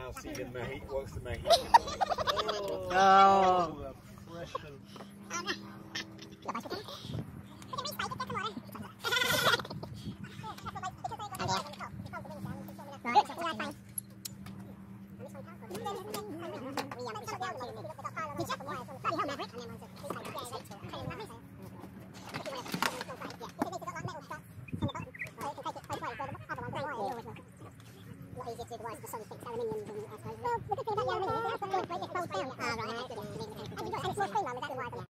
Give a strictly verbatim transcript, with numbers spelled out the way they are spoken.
now see the Mahi what's the Mahi? Oh, Oh. the pressure. Easier to do the wise, the sun thinks aluminium and I suppose. Well, the good thing about the aluminium is that's got good weight, it holds down. Ah, right,